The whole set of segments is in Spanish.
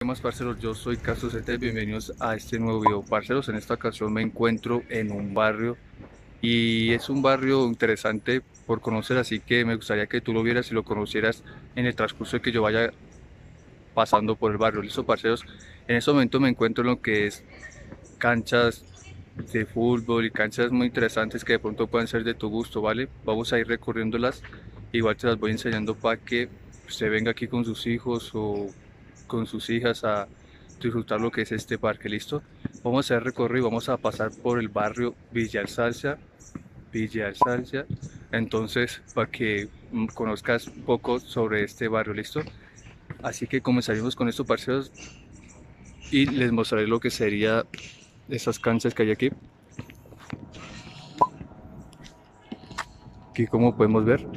¿Qué más, parceros? Yo soy Castro Z y bienvenidos a este nuevo video. Parceros, en esta ocasión me encuentro en un barrio y es un barrio interesante por conocer, así que me gustaría que tú lo vieras y lo conocieras en el transcurso de que yo vaya pasando por el barrio. ¿Listo, parceros? En este momento me encuentro en lo que es canchas de fútbol y canchas muy interesantes que de pronto pueden ser de tu gusto, ¿vale? Vamos a ir recorriéndolas, igual te las voy enseñando para que usted venga aquí con sus hijos o con sus hijas a disfrutar lo que es este parque, ¿listo? Vamos a hacer recorrido, vamos a pasar por el barrio Villa Alsacia, Villa Alsacia, entonces para que conozcas un poco sobre este barrio, ¿listo? Así que comenzaremos con estos parceros y les mostraré lo que sería esas canchas que hay aquí. Aquí como podemos ver.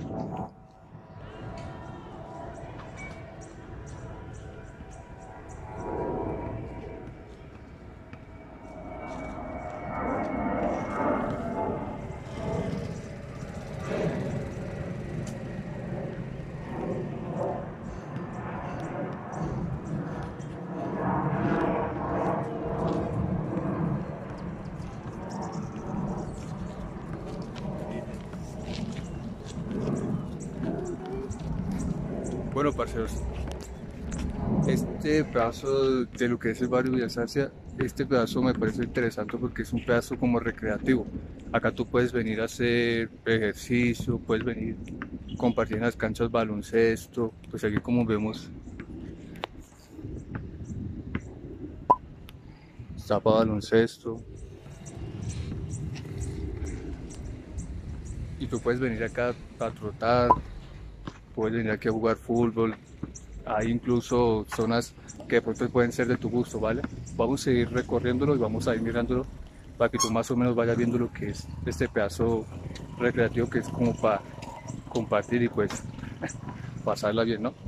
Bueno, parceros, este pedazo de lo que es el barrio Villa Alsacia, este pedazo me parece interesante porque es un pedazo como recreativo. Acá tú puedes venir a hacer ejercicio, puedes venir a compartir en las canchas baloncesto, pues aquí como vemos está para baloncesto y tú puedes venir acá a trotar, puedes venir aquí a jugar fútbol. Hay incluso zonas que de pronto pueden ser de tu gusto, ¿vale? Vamos a ir recorriéndolo y vamos a ir mirándolo para que tú más o menos vayas viendo lo que es este pedazo recreativo que es como para compartir y pues pasarla bien, ¿no?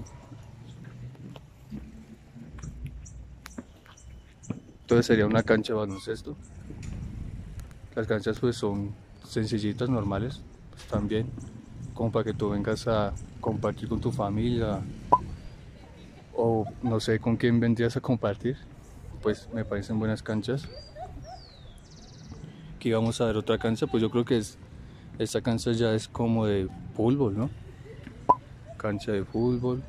Entonces sería una cancha de baloncesto. Las canchas pues son sencillitas, normales, pues también como para que tú vengas a compartir con tu familia o no sé con quién vendrías a compartir, pues me parecen buenas canchas. Aquí vamos a ver otra cancha, pues yo creo que esta cancha ya es como de fútbol, ¿no? Cancha de fútbol.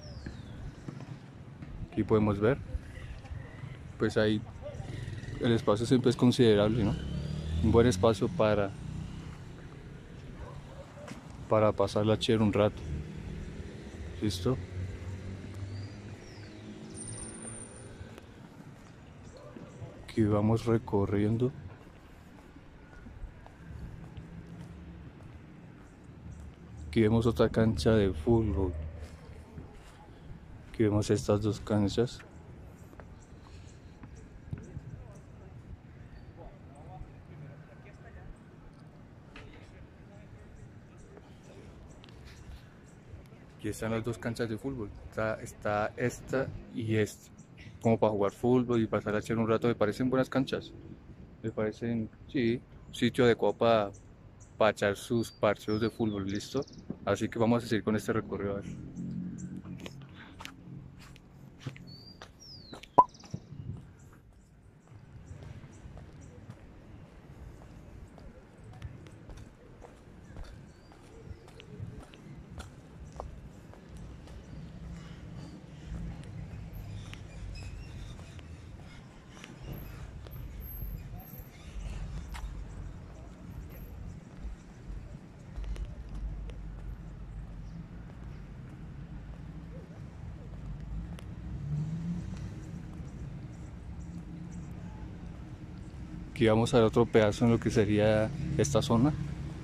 Aquí podemos ver, pues ahí el espacio siempre es considerable, ¿no? Un buen espacio para pasarla chévere un rato. ¿Listo? Aquí vamos recorriendo. Aquí vemos otra cancha de fútbol. Aquí vemos estas dos canchas. Aquí están las dos canchas de fútbol. Está esta y esta. Como para jugar fútbol y pasar a echar un rato. Me parecen buenas canchas. Me parecen, sí, sitio adecuado para echar sus partidos de fútbol, ¿listo? Así que vamos a seguir con este recorrido. A ver. Aquí vamos a ver otro pedazo en lo que sería esta zona.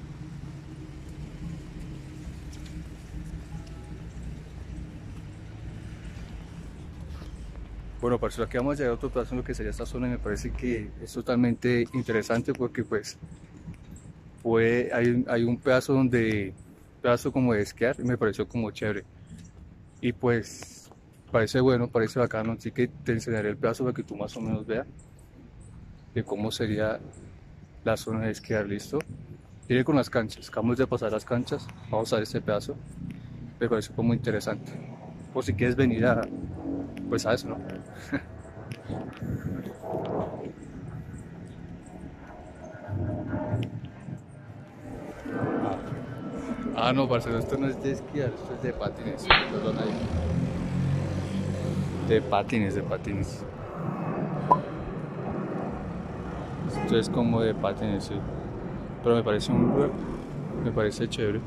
Bueno, parcero, aquí vamos a llegar a otro pedazo en lo que sería esta zona y me parece que es totalmente interesante porque pues hay un pedazo pedazo como de esquiar y me pareció como chévere. Y pues parece bueno, parece bacano, así que te enseñaré el pedazo para que tú más o menos veas de cómo sería la zona de esquiar, ¿listo? Iré con las canchas, acabamos de pasar las canchas, vamos a ver este pedazo, me pareció como interesante. Por si quieres venir a, pues a eso, ¿no? No, parcero, esto no es de esquiar, esto es de patines. Perdón ahí. De patines, de patines. Esto es como de patines, sí. Pero me parece un lugar, me parece chévere.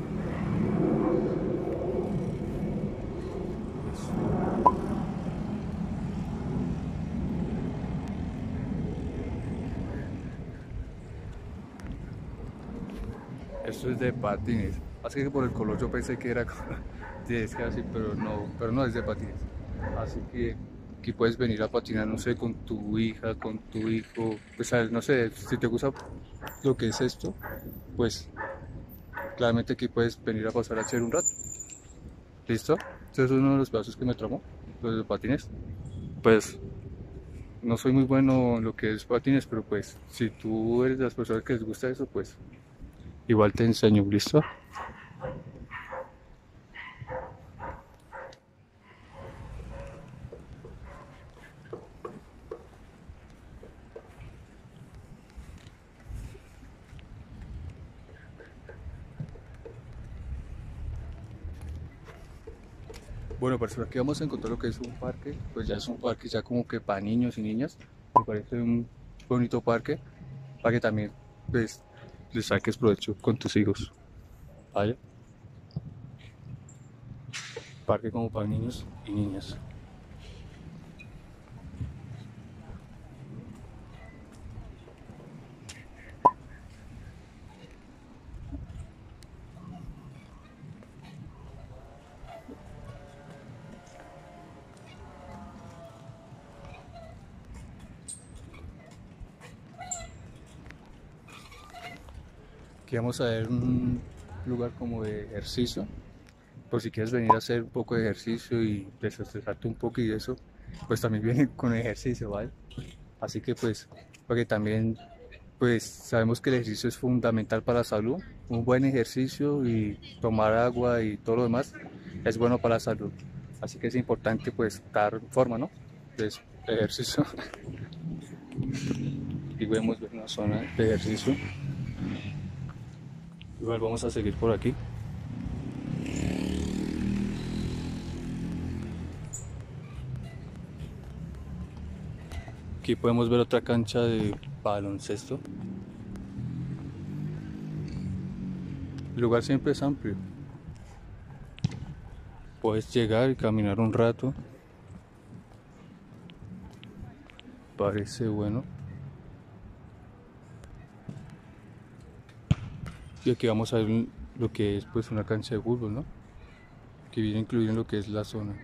Esto es de patines. Así que por el color yo pensé que era de esquiar así, pero no es de patines. Así que aquí puedes venir a patinar, no sé, con tu hija, con tu hijo, pues no sé, si te gusta lo que es esto, pues claramente aquí puedes venir a pasar a hacer un rato. ¿Listo? Este es uno de los pedazos que me tramó, los de patines. Pues no soy muy bueno en lo que es patines, pero pues si tú eres de las personas que les gusta eso, pues igual te enseño, ¿listo? Bueno, pues aquí vamos a encontrar lo que es un parque, pues ya es un parque ya como que para niños y niñas, me parece un bonito parque, para que también pues le saques provecho con tus hijos, ¿vale? Parque como para niños y niñas. Aquí vamos a ver un lugar como de ejercicio, por si quieres venir a hacer un poco de ejercicio y desestresarte un poco y eso, pues también viene con ejercicio, ¿vale? Así que pues, porque también pues sabemos que el ejercicio es fundamental para la salud, un buen ejercicio y tomar agua y todo lo demás es bueno para la salud. Así que es importante pues estar en forma, ¿no? Pues ejercicio. Y vemos una zona de ejercicio. Igual vamos a seguir por aquí. Aquí podemos ver otra cancha de baloncesto. El lugar siempre es amplio. Puedes llegar y caminar un rato. Parece bueno. Y aquí vamos a ver lo que es pues una cancha de fútbol, ¿no? Que viene incluido en lo que es la zona.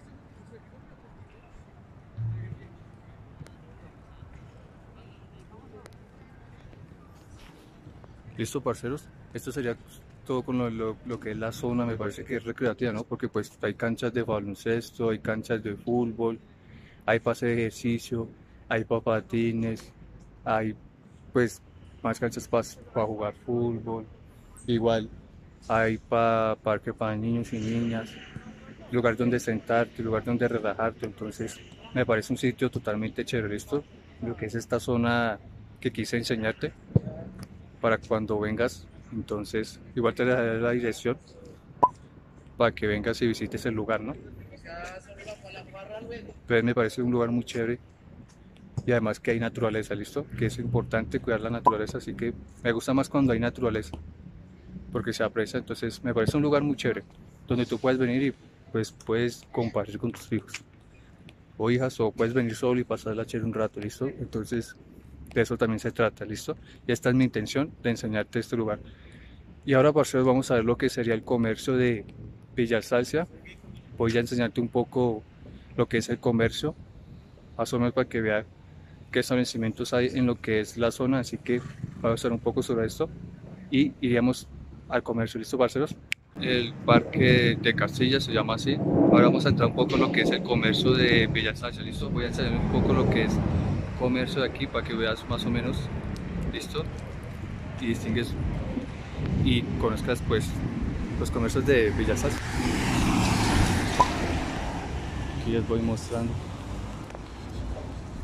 Listo, parceros. Esto sería todo con lo que es la zona. Me parece que es recreativa, ¿no? Porque pues hay canchas de baloncesto, hay canchas de fútbol, hay pase de ejercicio, hay patines, hay pues más canchas para jugar fútbol. Igual hay parque para niños y niñas, lugar donde sentarte, lugar donde relajarte. Entonces me parece un sitio totalmente chévere. Esto, lo que es esta zona que quise enseñarte para cuando vengas. Entonces igual te dejaré la dirección para que vengas y visites el lugar, ¿no? Entonces me parece un lugar muy chévere y además que hay naturaleza, ¿listo? Que es importante cuidar la naturaleza, así que me gusta más cuando hay naturaleza porque se aprecia. Entonces me parece un lugar muy chévere donde tú puedes venir y pues puedes compartir con tus hijos o hijas, o puedes venir solo y pasar la chévere un rato, ¿listo? Entonces de eso también se trata, ¿listo? Y esta es mi intención de enseñarte este lugar. Y ahora, parceros, vamos a ver lo que sería el comercio de Villa Alsacia. Voy a enseñarte un poco lo que es el comercio, más o menos para que veas qué establecimientos hay en lo que es la zona. Así que vamos a hablar un poco sobre esto y iríamos al comercio. ¿Listo, parceros? El parque de Castilla se llama así. Ahora vamos a entrar un poco en lo que es el comercio de Villa Alsacia. ¿Listo? Voy a enseñar un poco lo que es comercio de aquí para que veas más o menos. ¿Listo? Y distingues y conozcas pues los comercios de Villa Alsacia. Aquí les voy mostrando.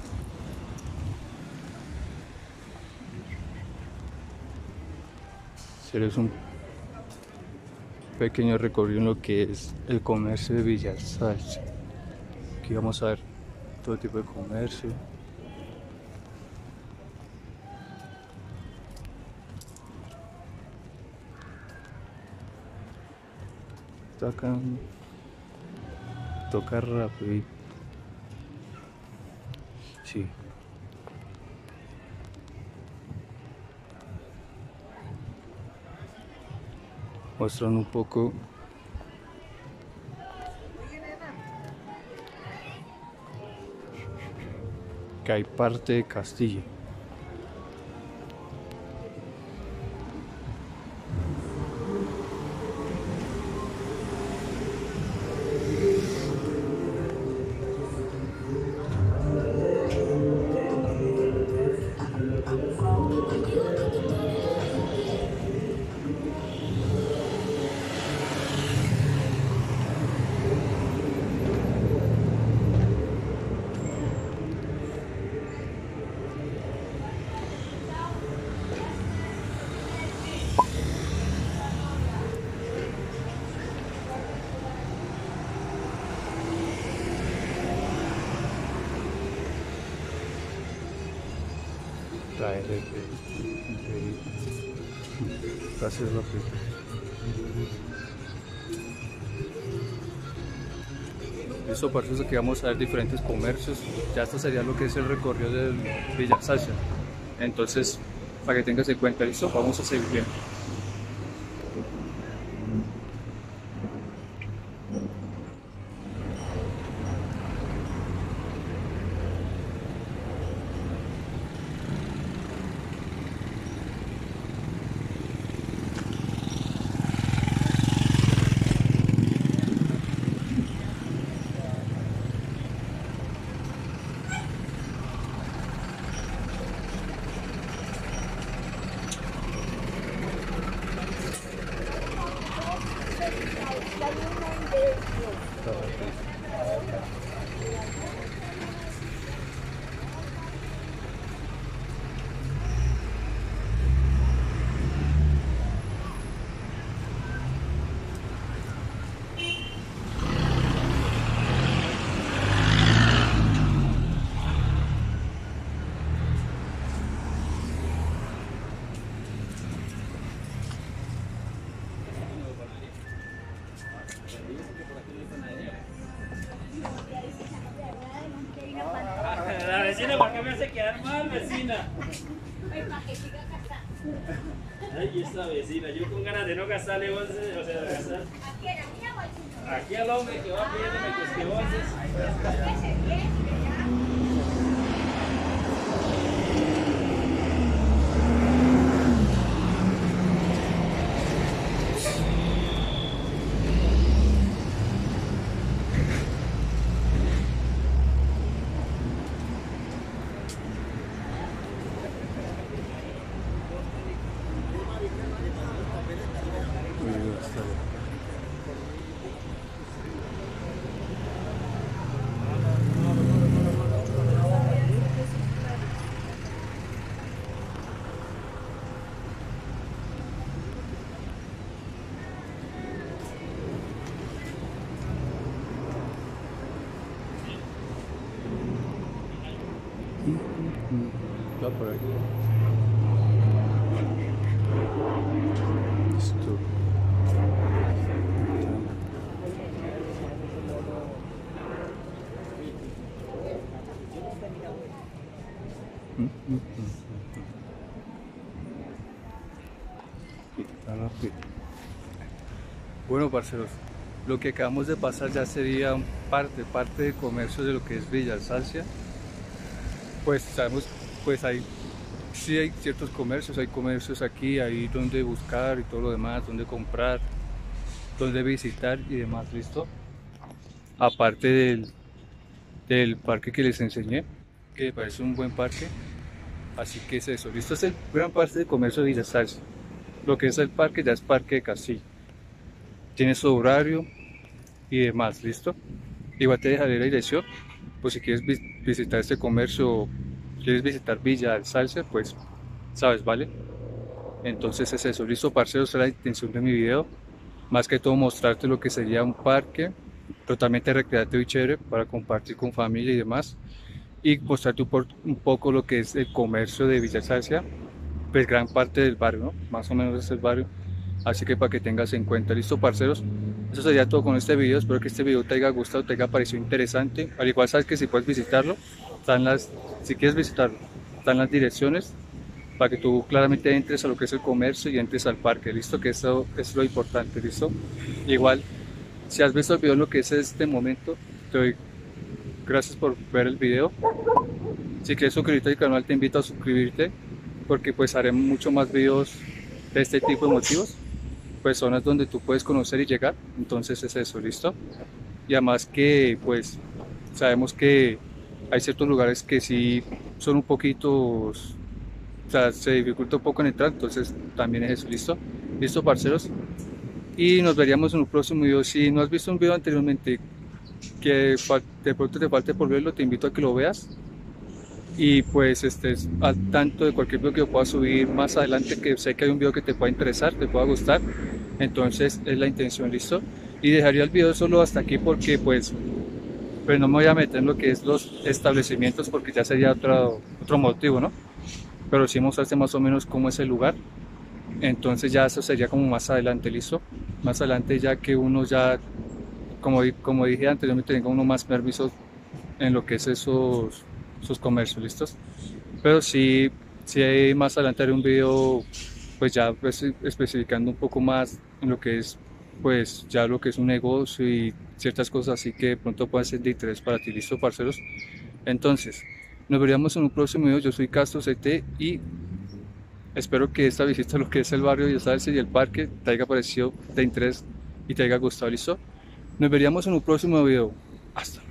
hacer es un pequeño recorrido en lo que es el comercio de Villa Alsalcia. Aquí vamos a ver todo tipo de comercio. Toca rápido. Sí. Mostrando un poco que hay parte de Castilla. Traer casi rápido. Listo, por eso que vamos a ver diferentes comercios. Ya esto sería lo que es el recorrido del Villa Alsalcia. Entonces, para que tengas en cuenta, listo, vamos a seguir bien. La vecina, ¿por qué me hace quedar mal, vecina? Ay, esa vecina, yo con ganas de no gastarle 11, o sea, de gastar. Aquí al hombre que va pidiéndome que 11. Va por ahí. Listo. Bueno, parceros, lo que acabamos de pasar ya sería parte de comercio de lo que es Villa Alsalcia. Pues sabemos, pues sí hay ciertos comercios, hay comercios aquí, hay donde buscar y todo lo demás, donde comprar, donde visitar y demás, ¿listo? Aparte del parque que les enseñé, que me parece un buen parque, así que es eso, ¿listo? Es el gran parte de comercio de Villa Alsalcia. Lo que es el parque ya es Parque de Castilla. Tiene su horario y demás, ¿listo? Igual te dejaré la dirección, pues si quieres visitar este comercio, quieres visitar Villa Alsalcia, pues sabes, ¿vale? Entonces es eso, listo parceros, esa es la intención de mi video, más que todo mostrarte lo que sería un parque totalmente recreativo y chévere para compartir con familia y demás, y mostrarte un poco lo que es el comercio de Villa Altagracia, pues gran parte del barrio, ¿no? Más o menos es el barrio, así que para que tengas en cuenta, listo parceros, eso sería todo con este video. Espero que este video te haya gustado, te haya parecido interesante, al igual sabes que si puedes visitarlo, si quieres visitarlo, están las direcciones para que tú claramente entres a lo que es el comercio y entres al parque, listo, que eso es lo importante, listo. Igual, si has visto el video en lo que es este momento, te doy gracias por ver el video. Si quieres suscribirte al canal, te invito a suscribirte, porque pues haré mucho más videos de este tipo de motivos, pues zonas donde tú puedes conocer y llegar. Entonces es eso, listo. Y además que pues sabemos que hay ciertos lugares que sí son un poquito, o sea, se dificulta un poco en entrar, entonces también es eso, listo. Listo parceros, y nos veríamos en un próximo video. Si no has visto un video anteriormente que de pronto te falte por verlo, te invito a que lo veas y pues estés al tanto de cualquier video que yo pueda subir más adelante, que sé que hay un video que te pueda interesar, te pueda gustar. Entonces es la intención, listo. Y dejaría el video solo hasta aquí porque pues no me voy a meter en lo que es los establecimientos, porque ya sería otro motivo, ¿no? Pero sí mostrarte más o menos cómo es el lugar. Entonces ya eso sería como más adelante, listo. Más adelante, ya que uno ya, como dije anteriormente, tenga uno más permisos en lo que es esos comercios, listos. Pero sí, más adelante haré un video pues ya pues, especificando un poco más en lo que es pues ya lo que es un negocio y ciertas cosas así que de pronto pueden ser de interés para ti, listo parceros. Entonces nos veríamos en un próximo video. Yo soy Castro CT y espero que esta visita a lo que es el barrio de Salsa y el parque te haya parecido de interés y te haya gustado, listo. Nos veríamos en un próximo video. Hasta